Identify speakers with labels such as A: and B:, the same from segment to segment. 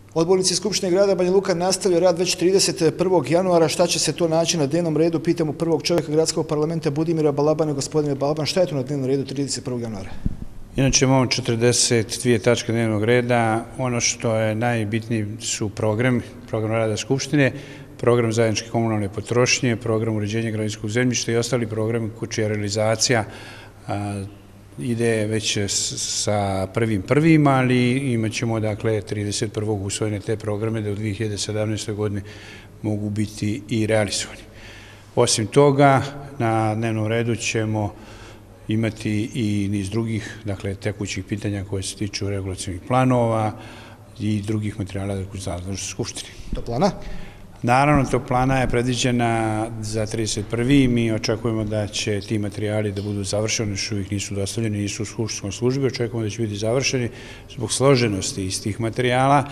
A: Odbornici Skupštine grada Banja Luka nastavljaju rad već 31. januara. Šta će se to naći na dnevnom redu? Pitamo prvog čovjeka gradskog parlamenta Budimira Balabana. Gospodine Balaban, šta je to na dnevnom redu 31. januara?
B: Inače imamo 42 tačke dnevnog reda. Ono što je najbitniji su program rada Skupštine, program zajedničke komunalne potrošnje, program uređenja građevinskog zemljišta i ostali programi čija realizacija ide već sa 1.1. ali imat ćemo dakle 31. usvojene te programe da u 2017. godini mogu biti i realizovani. Osim toga, na dnevnom redu ćemo imati i niz drugih, dakle, tekućih pitanja koje se tiču regulacionih planova i drugih materijala u nadležnosti Skupštine.
A: Toplana?
B: Naravno, toplana je predviđena za 31. Mi očekujemo da će ti materijali da budu završeni, još uvijek nisu dostavljeni, nisu u skupštinskoj službi, očekujemo da će biti završeni zbog složenosti iz tih materijala.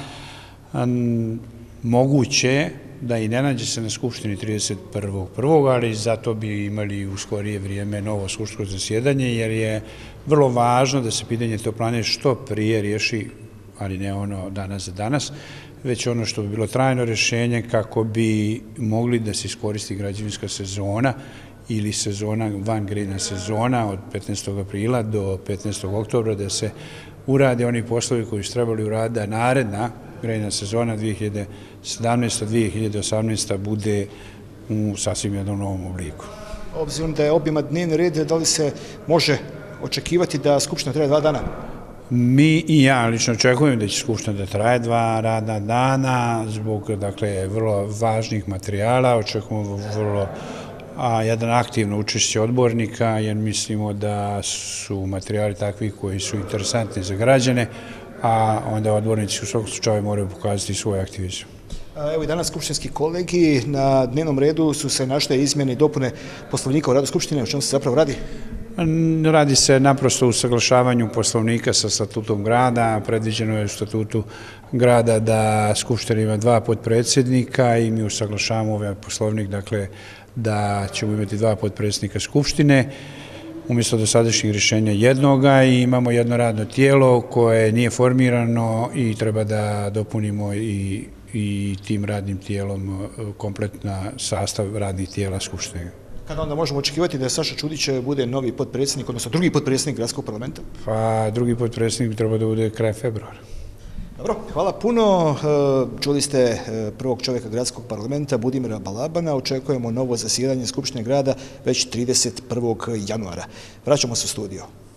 B: Moguće da i ne nađe se na Skupštini 31.1. ali zato bi imali u skorije vrijeme novo skupštinsko zasjedanje, jer je vrlo važno da se pitanje toplane što prije riješi, ali ne ono danas za danas, već ono što bi bilo trajno rješenje kako bi mogli da se iskoristi građevinska sezona ili sezona van grejna sezona od 15. aprila do 15. oktobra, da se urade oni poslovi koji su trebali uraditi, da naredna grejna sezona 2017-2018 bude u sasvim jednom novom obliku.
A: Obzirom da je obiman dnevni red, da li se može očekivati da Skupština traje 2 dana?
B: Mi i ja lično očekujem da će Skupština da traje 2 radna dana zbog, dakle, vrlo važnih materijala. Očekujemo jedan aktivno učešće odbornika, jer mislimo da su materijali takvi koji su interesantni za građane, a onda odbornici u svakom slučaju moraju pokazati svoj aktivizam.
A: Evo i danas skupštinski kolegi na dnevnom redu su se našle izmjene i dopune Poslovnika o radu Skupštine. O čemu se zapravo radi?
B: Radi se naprosto o usaglašavanju Poslovnika sa statutom grada. Predviđeno je u statutu grada da Skupština ima 2 potpredsjednika i mi usaglašavamo ovaj Poslovnik, dakle, da ćemo imati 2 potpredsjednika Skupštine umjesto dosadašnjih rješenja jednoga, i imamo jedno radno tijelo koje nije formirano i treba da dopunimo i tim radnim tijelom kompletna sastav radnih tijela Skupštine.
A: Kada onda možemo očekivati da Saša Čudić bude novi potpredsjednik, odnosno drugi potpredsjednik gradskog parlamenta?
B: Pa drugi potpredsjednik treba da bude kraj februara.
A: Dobro, hvala puno. Čuli ste prvog čovjeka gradskog parlamenta Budimira Balabana. Očekujemo novo zasjedanje Skupštine grada već 31. januara. Vraćamo se u studio.